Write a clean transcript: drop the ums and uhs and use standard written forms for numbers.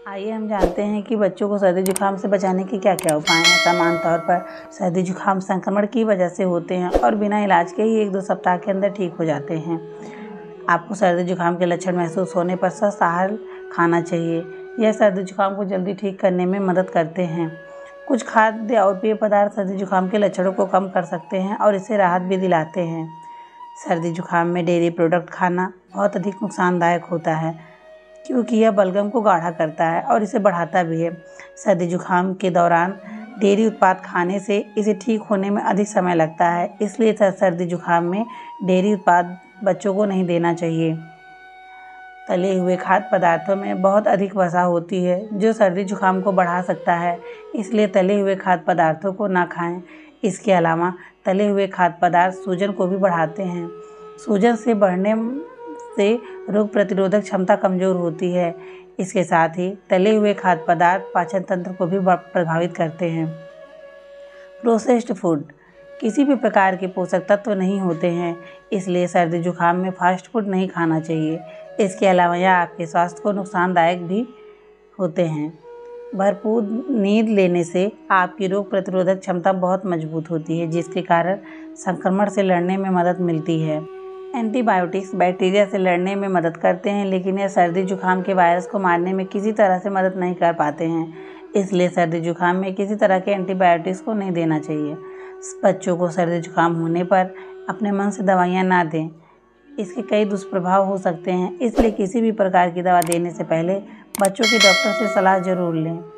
आइए हम जानते हैं कि बच्चों को सर्दी जुकाम से बचाने के क्या क्या उपाय हैं। सामान्य तौर पर सर्दी जुकाम संक्रमण की वजह से होते हैं और बिना इलाज के ही 1-2 सप्ताह के अंदर ठीक हो जाते हैं। आपको सर्दी जुकाम के लक्षण महसूस होने पर स्वस्थ आहार खाना चाहिए। यह सर्दी जुकाम को जल्दी ठीक करने में मदद करते हैं। कुछ खाद्य और पेय पदार्थ सर्दी जुकाम के लक्षणों को कम कर सकते हैं और इससे राहत भी दिलाते हैं। सर्दी जुकाम में डेयरी प्रोडक्ट खाना बहुत अधिक नुकसानदायक होता है, क्योंकि यह बलगम को गाढ़ा करता है और इसे बढ़ाता भी है। सर्दी जुकाम के दौरान डेयरी उत्पाद खाने से इसे ठीक होने में अधिक समय लगता है, इसलिए सर्दी जुकाम में डेयरी उत्पाद बच्चों को नहीं देना चाहिए। तले हुए खाद्य पदार्थों में बहुत अधिक वसा होती है, जो सर्दी जुकाम को बढ़ा सकता है, इसलिए तले हुए खाद्य पदार्थों को ना खाएं। इसके अलावा तले हुए खाद्य पदार्थ सूजन को भी बढ़ाते हैं। सूजन से बढ़ने से रोग प्रतिरोधक क्षमता कमज़ोर होती है। इसके साथ ही तले हुए खाद्य पदार्थ पाचन तंत्र को भी प्रभावित करते हैं। प्रोसेस्ड फूड किसी भी प्रकार के पोषक तत्व नहीं होते हैं, इसलिए सर्दी जुकाम में फास्ट फूड नहीं खाना चाहिए। इसके अलावा यह आपके स्वास्थ्य को नुकसानदायक भी होते हैं। भरपूर नींद लेने से आपकी रोग प्रतिरोधक क्षमता बहुत मजबूत होती है, जिसके कारण संक्रमण से लड़ने में मदद मिलती है। एंटीबायोटिक्स बैक्टीरिया से लड़ने में मदद करते हैं, लेकिन यह सर्दी जुकाम के वायरस को मारने में किसी तरह से मदद नहीं कर पाते हैं। इसलिए सर्दी जुकाम में किसी तरह के एंटीबायोटिक्स को नहीं देना चाहिए। बच्चों को सर्दी जुकाम होने पर अपने मन से दवाइयाँ ना दें। इसके कई दुष्प्रभाव हो सकते हैं, इसलिए किसी भी प्रकार की दवा देने से पहले बच्चों के डॉक्टर से सलाह जरूर लें।